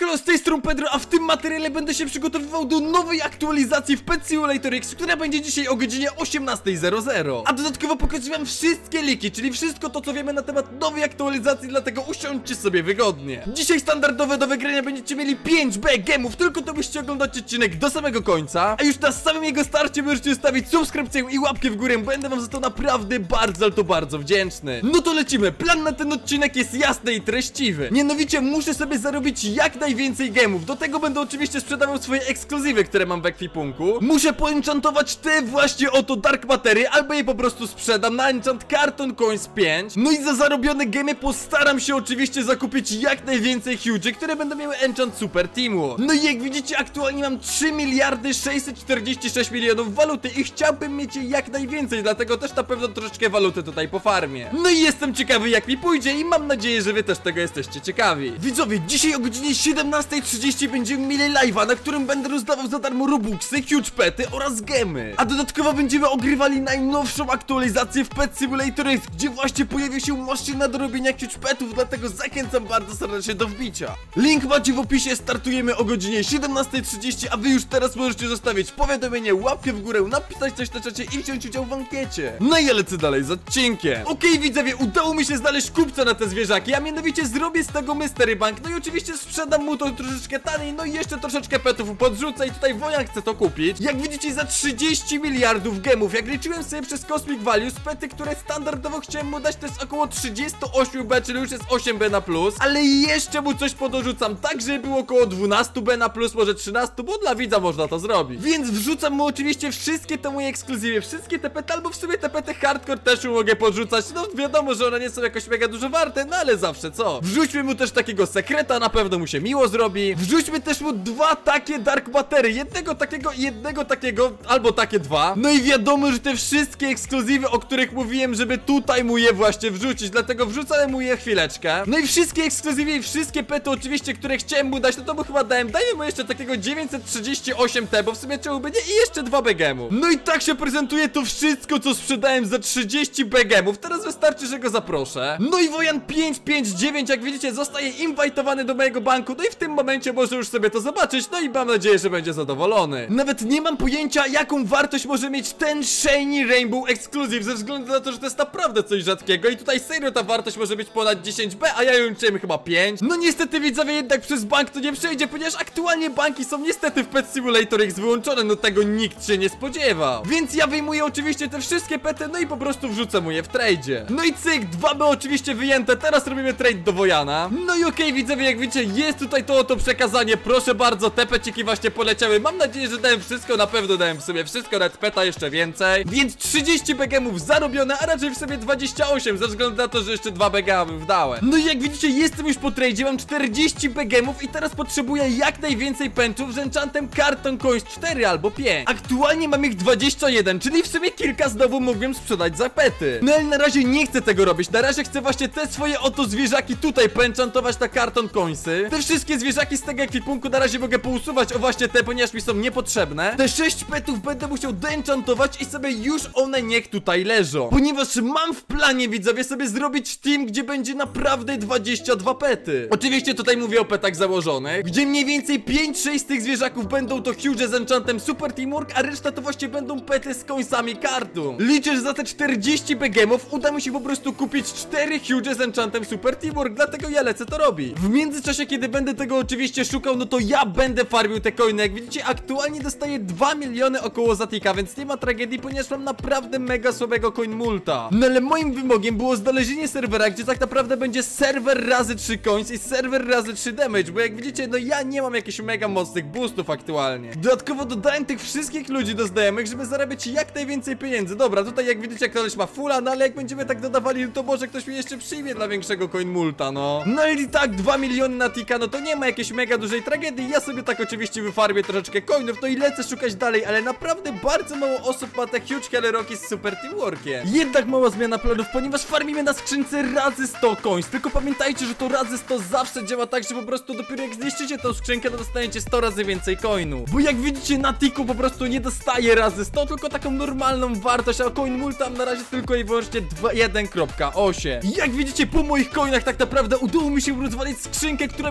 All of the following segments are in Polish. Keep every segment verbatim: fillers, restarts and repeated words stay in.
Siemano, z tej strony Pedro, a w tym materiale będę się przygotowywał do nowej aktualizacji w Pet Simulator X, która będzie dzisiaj o godzinie osiemnastej zero zero. A dodatkowo pokażę wam wszystkie liki, czyli wszystko to, co wiemy na temat nowej aktualizacji, dlatego usiądźcie sobie wygodnie. Dzisiaj standardowe do wygrania będziecie mieli pięć B gemów, tylko to musicie oglądać odcinek do samego końca. A już na samym jego starcie możecie zostawić subskrypcję i łapkę w górę, będę wam za to naprawdę bardzo, ale to bardzo wdzięczny. No to lecimy, plan na ten odcinek jest jasny i treściwy. Mianowicie muszę sobie zarobić jak najwięcej gemów, do tego będę oczywiście sprzedawał swoje ekskluzywy, które mam w ekwipunku. Muszę poenchantować te właśnie oto Dark Matery, albo je po prostu sprzedam na enchant Carton Coins pięć. No i za zarobione gemy postaram się oczywiście zakupić jak najwięcej huge, które będą miały enchant Super Teamwork. No i jak widzicie, aktualnie mam trzy miliardy sześćset czterdzieści sześć milionów waluty i chciałbym mieć jej jak najwięcej, dlatego też na pewno troszeczkę waluty tutaj po farmie. No i jestem ciekawy, jak mi pójdzie i mam nadzieję, że wy też tego jesteście ciekawi. Widzowie, dzisiaj o godzinie siedemnastej trzydzieści będziemy mieli live'a, na którym będę rozdawał za darmo robuxy, huge pety oraz gemy. A dodatkowo będziemy ogrywali najnowszą aktualizację w Pet Simulator X, gdzie właśnie pojawi się maszyna do robienia huge petów, dlatego zachęcam bardzo serdecznie do wbicia. Link macie w opisie, startujemy o godzinie siedemnastej trzydzieści, a wy już teraz możecie zostawić powiadomienie, łapkę w górę, napisać coś na czacie i wziąć udział w ankiecie. No i ja lecę dalej z odcinkiem. Okej, okay, widzowie, udało mi się znaleźć kupca na te zwierzaki, a mianowicie zrobię z tego mystery bank, no i oczywiście sprzedam mu to troszeczkę taniej, no i jeszcze troszeczkę petów podrzucę i tutaj Wojan chce to kupić. Jak widzicie, za trzydzieści miliardów gemów, jak liczyłem sobie przez Cosmic Values, pety, które standardowo chciałem mu dać, to jest około trzydzieści osiem B, czyli już jest osiem B na plus, ale jeszcze mu coś podorzucam, tak żeby było około dwanaście B na plus, może trzynaście, bo dla widza można to zrobić. Więc wrzucam mu oczywiście wszystkie te moje ekskluzywy, wszystkie te pety, albo w sumie te pety hardcore też mu mogę podrzucać, no wiadomo, że one nie są jakoś mega dużo warte, no ale zawsze co. Wrzućmy mu też takiego sekreta, na pewno mu się miło zrobi. Wrzućmy też mu dwa takie Dark Matery, jednego takiego i jednego takiego, albo takie dwa. No i wiadomo, że te wszystkie ekskluzywy, o których mówiłem, żeby tutaj mu je właśnie wrzucić, dlatego wrzucamy mu je chwileczkę. No i wszystkie ekskluzywy i wszystkie pety oczywiście, które chciałem mu dać, no to mu chyba dałem. Dajmy mu jeszcze takiego dziewięćset trzydzieści osiem T, bo w sumie czemu będzie, i jeszcze dwa B gemów. No i tak się prezentuje to wszystko, co sprzedałem za trzydzieści B gemów. Teraz wystarczy, że go zaproszę. No i Wojan pięć pięć dziewięć, jak widzicie, zostaje inwajtowany do mojego banku. No i w tym momencie może już sobie to zobaczyć. No i mam nadzieję, że będzie zadowolony. Nawet nie mam pojęcia, jaką wartość może mieć ten Shiny Rainbow Exclusive, ze względu na to, że to jest naprawdę coś rzadkiego. I tutaj serio ta wartość może być ponad dziesięć B, a ja ją liczyłem chyba pięć. No niestety, widzowie, jednak przez bank to nie przejdzie, ponieważ aktualnie banki są niestety w Pet Simulator X wyłączone. No tego nikt się nie spodziewał. Więc ja wyjmuję oczywiście te wszystkie pety, no i po prostu wrzucę mu je w tradzie. No i cyk, dwa B oczywiście wyjęte. Teraz robimy trade do Wojana. No i okej, okay, widzowie, jak widzicie, jest tutaj to oto przekazanie. Proszę bardzo, te peciki właśnie poleciały. Mam nadzieję, że dałem wszystko, na pewno dałem w sobie wszystko, nawet peta jeszcze więcej. Więc trzydzieści B gemów zarobione, a raczej w sobie dwadzieścia osiem, ze względu na to, że jeszcze dwa B gemów dałem. No i jak widzicie, jestem już po tradzie, mam czterdzieści B gemów i teraz potrzebuję jak najwięcej pęczów z enchantem Carton Coins cztery albo pięć. Aktualnie mam ich dwadzieścia jeden, czyli w sumie kilka znowu mógłbym sprzedać za pety. No ale na razie nie chcę tego robić, na razie chcę właśnie te swoje oto zwierzaki tutaj poenchantować na Carton Coinsy. Te wszystkie zwierzaki z tego ekwipunku na razie mogę pousuwać, o właśnie te, ponieważ mi są niepotrzebne. Te sześć petów będę musiał deenchantować i sobie już one niech tutaj leżą. Ponieważ mam w planie, widzowie, sobie zrobić team, gdzie będzie naprawdę dwadzieścia dwa pety. Oczywiście tutaj mówię o petach założonych, gdzie mniej więcej pięć sześć z tych zwierzaków będą to huge z enchantem Super Teamwork, a reszta to właśnie będą pety z końcami kartu. Liczę, że za te czterdzieści B gemów uda mi się po prostu kupić cztery huge z enchantem Super Teamwork, dlatego ja lecę to robić. W międzyczasie, kiedy będę tego oczywiście szukał, no to ja będę farmił te coiny. Jak widzicie, aktualnie dostaję dwa miliony około za tika, więc nie ma tragedii, ponieważ mam naprawdę mega słabego coin multa. No ale moim wymogiem było znalezienie serwera, gdzie tak naprawdę będzie serwer razy trzy coins i serwer razy trzy damage, bo jak widzicie, no ja nie mam jakichś mega mocnych boostów aktualnie. Dodatkowo dodałem tych wszystkich ludzi do znajomych, żeby zarabiać jak najwięcej pieniędzy. Dobra, tutaj jak widzicie, ktoś ma fulla, no ale jak będziemy tak dodawali, no to może ktoś mnie jeszcze przyjmie dla większego coin multa, no. No i tak, dwa miliony na tika, no to nie ma jakiejś mega dużej tragedii. Ja sobie tak oczywiście wyfarbię troszeczkę coinów, no i lecę szukać dalej, ale naprawdę bardzo mało osób ma te huge Helleroki z Super Teamworkiem. Jednak mała zmiana planów, ponieważ farmimy na skrzynce razy sto coins. Tylko pamiętajcie, że to razy sto zawsze działa tak, że po prostu dopiero jak zniszczycie tą skrzynkę, to dostaniecie sto razy więcej coinów. Bo jak widzicie, na tiku po prostu nie dostaje razy sto, tylko taką normalną wartość, a coin multa na razie tylko i wyłącznie jeden kropka osiem. Jak widzicie, po moich coinach tak naprawdę udało mi się rozwalić skrzynkę, która miała razy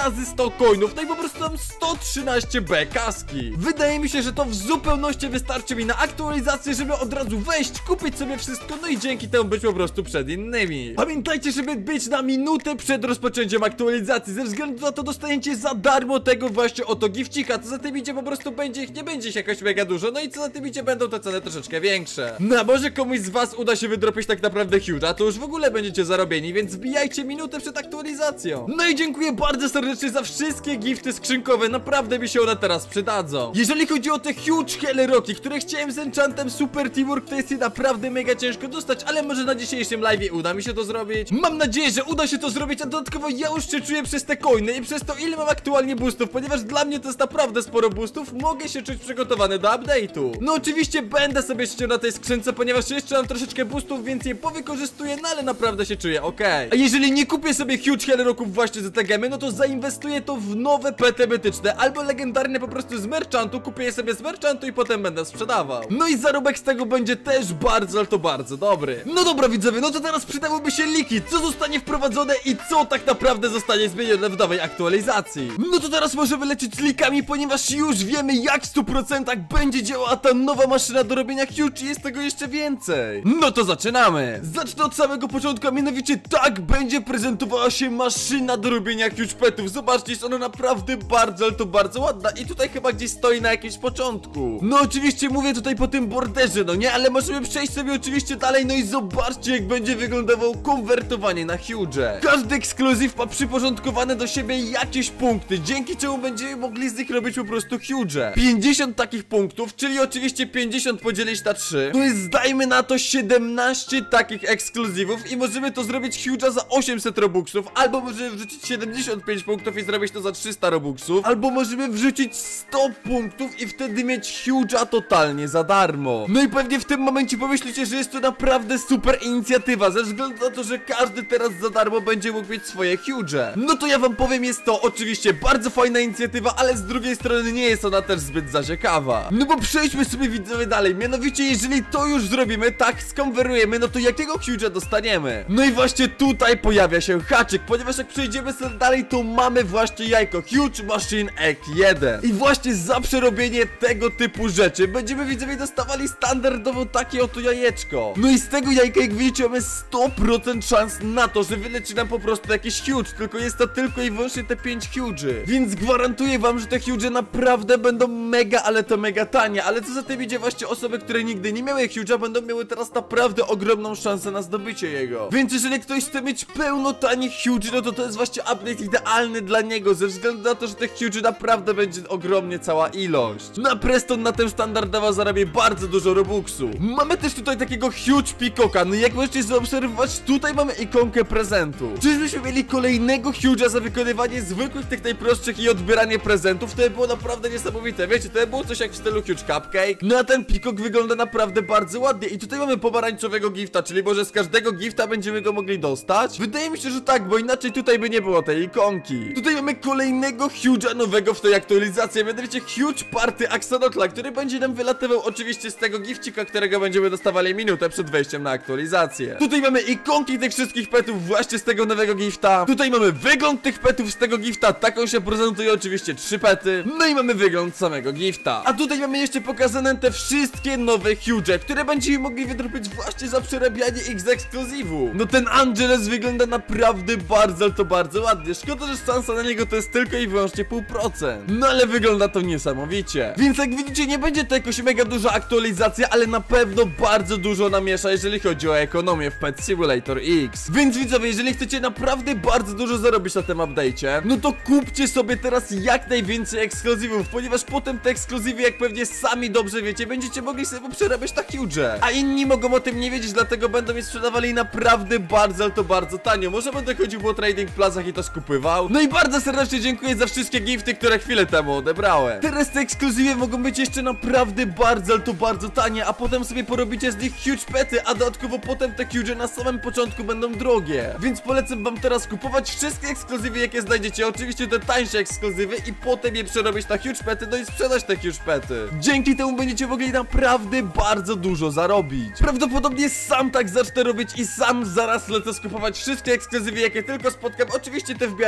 razy sto coinów, no i po prostu tam sto trzynaście B kaski. Wydaje mi się, że to w zupełności wystarczy mi na aktualizację, żeby od razu wejść, kupić sobie wszystko, no i dzięki temu być po prostu przed innymi. Pamiętajcie, żeby być na minutę przed rozpoczęciem aktualizacji, ze względu na to dostaniecie za darmo tego właśnie oto gifcika, co za tym idzie po prostu będzie ich, nie będzie ich jakoś mega dużo, no i co za tym idzie będą te ceny troszeczkę większe. No a może komuś z was uda się wydropić tak naprawdę huge'a, to już w ogóle będziecie zarobieni, więc wbijajcie minutę przed aktualizacją. No i dziękuję bardzo serdecznie za wszystkie gifty skrzynkowe, naprawdę mi się one teraz przydadzą. Jeżeli chodzi o te huge Hell Rocki, które chciałem z enchantem Super Teamwork, to jest je naprawdę mega ciężko dostać, ale może na dzisiejszym live'ie uda mi się to zrobić. Mam nadzieję, że uda się to zrobić, a dodatkowo ja już się czuję przez te coiny i przez to, ile mam aktualnie boostów, ponieważ dla mnie to jest naprawdę sporo boostów, mogę się czuć przygotowany do update'u. No oczywiście będę sobie ściął na tej skrzynce, ponieważ jeszcze mam troszeczkę boostów, więc je powykorzystuję, no ale naprawdę się czuję okej. A jeżeli nie kupię sobie huge Hell Rocków właśnie za te gemy, no to zainwestuję to w nowe pety mytyczne, albo legendarne po prostu z merchantu, kupię je sobie z merchantu i potem będę sprzedawał. No i zarobek z tego będzie też bardzo, ale to bardzo dobry. No dobra widzowie, no to teraz przydałyby się liki, co zostanie wprowadzone i co tak naprawdę zostanie zmienione w nowej aktualizacji. No to teraz możemy lecieć z likami, ponieważ już wiemy, jak w stu procentach będzie działała ta nowa maszyna do robienia huge i jest tego jeszcze więcej. No to zaczynamy. Zacznę od samego początku, a mianowicie tak będzie prezentowała się maszyna do robienia huge petów. Zobaczcie, jest ona naprawdę bardzo, ale to bardzo ładna i tutaj chyba gdzieś stoi na jakimś początku. No oczywiście mówię tutaj po tym borderze, no nie, ale możemy przejść sobie oczywiście dalej, no i zobaczcie, jak będzie wyglądało konwertowanie na huge. Każdy ekskluzyw ma przyporządkowane do siebie jakieś punkty, dzięki czemu będziemy mogli z nich robić po prostu huge. pięćdziesiąt takich punktów, czyli oczywiście pięćdziesiąt podzielić na trzy, to jest, dajmy na to, siedemnaście takich ekskluzywów i możemy to zrobić huge'a za osiemset robuxów, albo możemy wrzucić siedemdziesiąt pięć punktów i zrobić to za trzysta robuxów, albo możemy wrzucić sto punktów i wtedy mieć huge'a totalnie za darmo. No i pewnie w tym momencie pomyślicie, że jest to naprawdę super inicjatywa, ze względu na to, że każdy teraz za darmo będzie mógł mieć swoje huge. No to ja wam powiem, jest to oczywiście bardzo fajna inicjatywa, ale z drugiej strony nie jest ona też zbyt zaciekawa. No bo przejdźmy sobie widzowie dalej, mianowicie jeżeli to już zrobimy, tak skonwerujemy, no to jakiego huge'a dostaniemy? No i właśnie tutaj pojawia się haczyk, ponieważ jak przejdziemy sobie dalej, to mamy właśnie jajko Huge Machine Egg jeden. I właśnie za przerobienie tego typu rzeczy będziemy widzowie dostawali standardowo takie oto jajeczko. No i z tego jajka, jak widzicie, mamy sto procent szans na to, że wyleci nam po prostu jakiś huge, tylko jest to tylko i wyłącznie te pięć huge. Więc gwarantuję wam, że te huge naprawdę będą mega, ale to mega tanie, ale co za tym idzie, właśnie osoby, które nigdy nie miały huge'a, będą miały teraz naprawdę ogromną szansę na zdobycie jego. Więc jeżeli ktoś chce mieć pełno tanich huge, no to to jest właśnie update idealny dla niego, ze względu na to, że tych huge naprawdę będzie ogromnie cała ilość. Na Preston na tym standardowo zarabia bardzo dużo robuxu. Mamy też tutaj takiego huge peacocka, no i jak możecie zaobserwować, tutaj mamy ikonkę prezentu. Czyżbyśmy mieli kolejnego huge'a za wykonywanie zwykłych, tych najprostszych i odbieranie prezentów? To by było naprawdę niesamowite, wiecie, to by było coś jak w stylu huge cupcake. No a ten peacock wygląda naprawdę bardzo ładnie i tutaj mamy pomarańczowego gifta, czyli może z każdego gifta będziemy go mogli dostać? Wydaje mi się, że tak, bo inaczej tutaj by nie było tej ikonki. Tutaj mamy kolejnego huge'a nowego w tej aktualizacji, mianowicie huge party Axolotla, który będzie nam wylatywał oczywiście z tego gifcika, którego będziemy dostawali minutę przed wejściem na aktualizację. Tutaj mamy ikonki tych wszystkich petów właśnie z tego nowego gifta. Tutaj mamy wygląd tych petów z tego gifta, taką się prezentuje oczywiście trzy pety. No i mamy wygląd samego gifta. A tutaj mamy jeszcze pokazane te wszystkie nowe huge'e, które będziemy mogli wydropić właśnie za przerabianie ich z ekskluzywu. No ten Angeles wygląda naprawdę bardzo, ale to bardzo ładnie. Szkoda, że szansa na niego to jest tylko i wyłącznie pół procent. No ale wygląda to niesamowicie. Więc jak widzicie, nie będzie to jakoś mega duża aktualizacja, ale na pewno bardzo dużo namiesza, jeżeli chodzi o ekonomię w Pet Simulator X. Więc widzowie, jeżeli chcecie naprawdę bardzo dużo zarobić na tym update'cie, no to kupcie sobie teraz jak najwięcej ekskluzywów, ponieważ potem te ekskluzywy, jak pewnie sami dobrze wiecie, będziecie mogli sobie przerabiać na huge. A inni mogą o tym nie wiedzieć, dlatego będą je sprzedawali naprawdę bardzo, ale to bardzo tanio. Może będę chodził po trading plazach i to skupywał. No i bardzo serdecznie dziękuję za wszystkie gifty, które chwilę temu odebrałem. Teraz te ekskluzywy mogą być jeszcze naprawdę bardzo, ale to bardzo tanie, a potem sobie porobicie z nich huge pety, a dodatkowo potem te huge na samym początku będą drogie. Więc polecam wam teraz kupować wszystkie ekskluzywy, jakie znajdziecie, oczywiście te tańsze ekskluzywy i potem je przerobić na huge pety, no i sprzedać te huge pety. Dzięki temu będziecie mogli naprawdę bardzo dużo zarobić. Prawdopodobnie sam tak zacznę robić i sam zaraz lecę skupować wszystkie ekskluzywy, jakie tylko spotkam, oczywiście te w miarę tanie.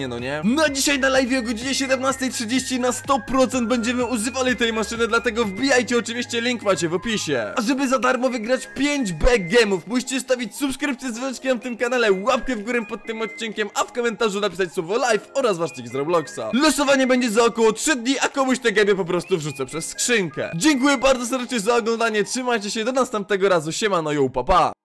losowanie, no nie? No a dzisiaj na live o godzinie siedemnastej trzydzieści na sto procent będziemy używali tej maszyny, dlatego wbijajcie, oczywiście link macie w opisie. A żeby za darmo wygrać pięć backgame'ów, musicie stawić subskrypcję z dzwoneczkiem w tym kanale, łapkę w górę pod tym odcinkiem, a w komentarzu napisać słowo live oraz wasz nick z Robloxa. Losowanie będzie za około trzy dni, a komuś te gemy po prostu wrzucę przez skrzynkę. Dziękuję bardzo serdecznie za oglądanie, trzymajcie się, do następnego razu, siemano, yo, pa pa.